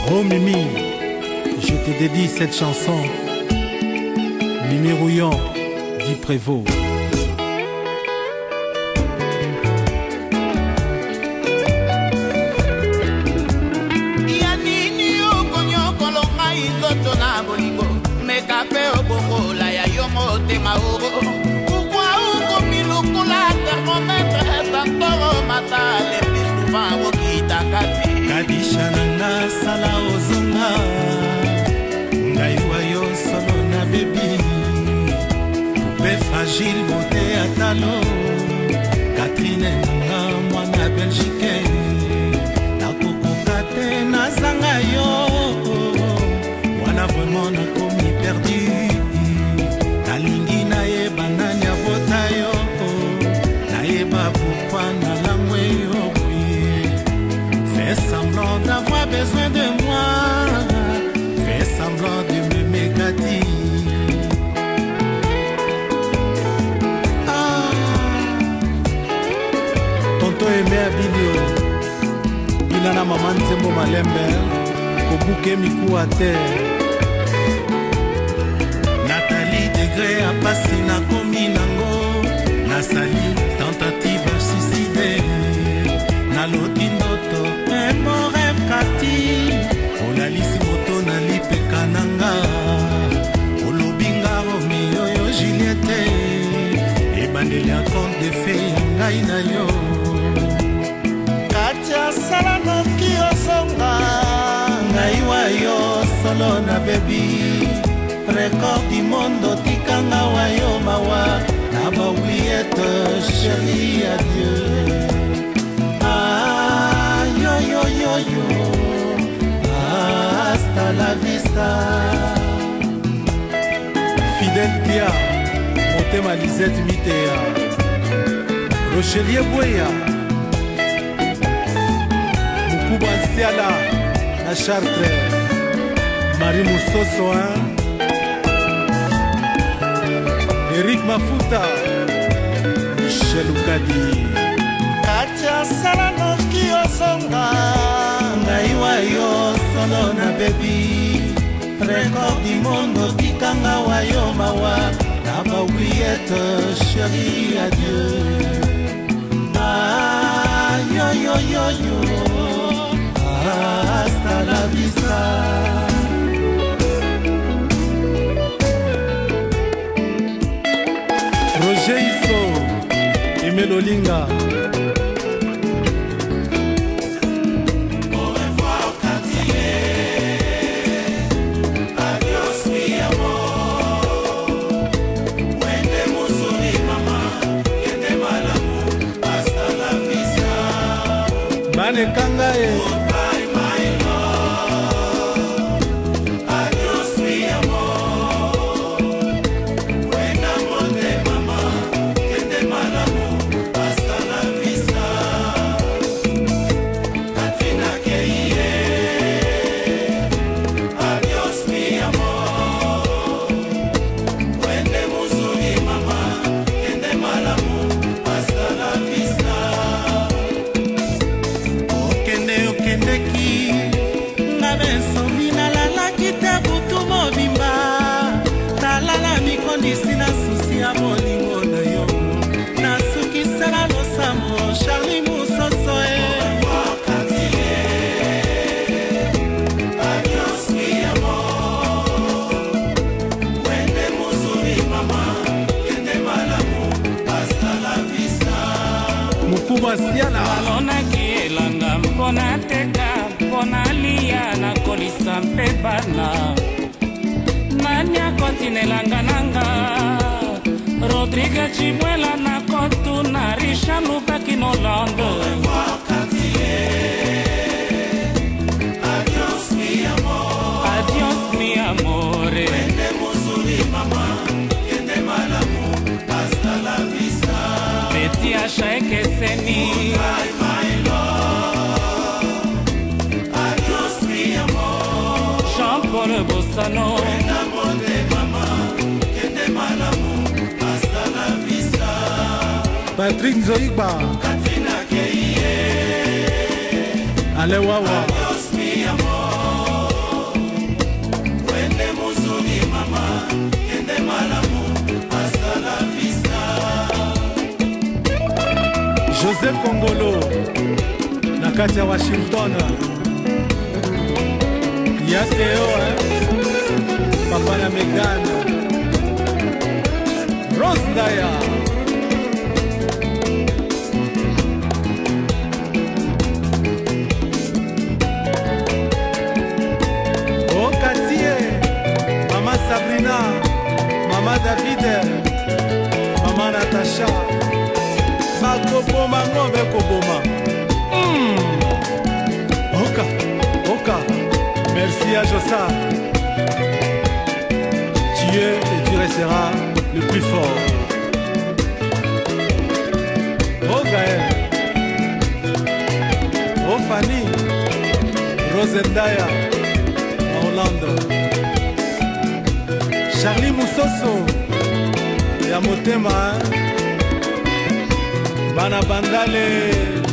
Oh Mimi, je te dédie cette chanson. Mimi Rouillon, dit Prévost. Mekape obokola ya yo motema oro Pourquoi ukomilukula thermomètre tantoro matale plus souvent okita kati Kadisha nanga sala ozonga Ngai wa yo solo na baby Poupée fragile beauté atalo Catherine nanga mwana Belgique Nakokokate nazanga yo Wana vraiment nakomi perdu Nalingi nayeba nani abota yo Nayeba pourquoi nalamwe yo Fais semblant d'avoir besoin de moi Fais semblant de m'aimer Cathy Tonto aimé Abilio Ilana maman Nzembo Malembe Kobuke miku à terre Nathalie Degré a passé na komi nango Nasali tentative suicide Naloti ndoto un bon rêve Cathy Olalisi moto nalipeka nanga Olobinga Romeo yo Juliette Ebandeli un conte de fées ngai na yo Katia salanoki osonga Ngai wa yo solo na baby Record du monde tikanga wa yo mawa Na ba oubliette chérie adieu Ah yo yo yo yo Hasta la vista Fidel Pia Motema Lisette Mitea Rochelier Boya Mukuba Nsiala na Chartres Marie Moussoso Eric Mafuta Michel Ukadi Katia salanoki osonga Ngai wa yo solo na baby Record du monde tikanga wa yo mawa Na ba oubliette chérie adieu Ah yo yo yo yo Hasta la vista Roger Iso Aimé Lolinga Au revoir Cathy Adios mi amor Wende muzuri mama Kende malamu Hasta la vista Bane Kangae Goodbye my love Adios mi amor Wenda monde mama Kende malamu Hasta la vista Katrina Keie Adios mi amor Wende muzuri mama Kende malamu Hasta la vista Okende okendeki Ngabe nsombi nalalaki te butu mobimba Talala mikondisi na susi ya molingo na yo Nasukisela losambo Charlie Moussoso Adios mi amor Wende muzuri mama Kende malamu Hasta la vista Mukuba Siala alonaki elanga mpona teka mpona lia na kolisa mpe bana nani akotinelanga nanga Rodrigue Chibwela na kotuna Richard Lubaki na Hollande Adios mi amor Adios mi amore Wende muzuri mama Kende malamu Hasta la vista Beti Asha Ekeseni Bye my love Adios mi amor Jean-Paul Bossano Wenda monde mama Kende malamu Hasta la vista Patrick Zoigba Katrina Keie Ale Wawa Adios mi amor Joseph Kongolo na kati ya Washington. Yaseo papa na Megan Rose Ndaya. Oh Katie, Mama Sabrina, Mama David, Mama Natasha. Makoboma ngombe koboma. Oka, Oka. Merci à Jossa. Tu es et tu resteras le plus fort. Oh Gaël. Oh Fanny. Rosendaya. Orlando. Charlie Moussoso. Ya motema. Bana Bandale.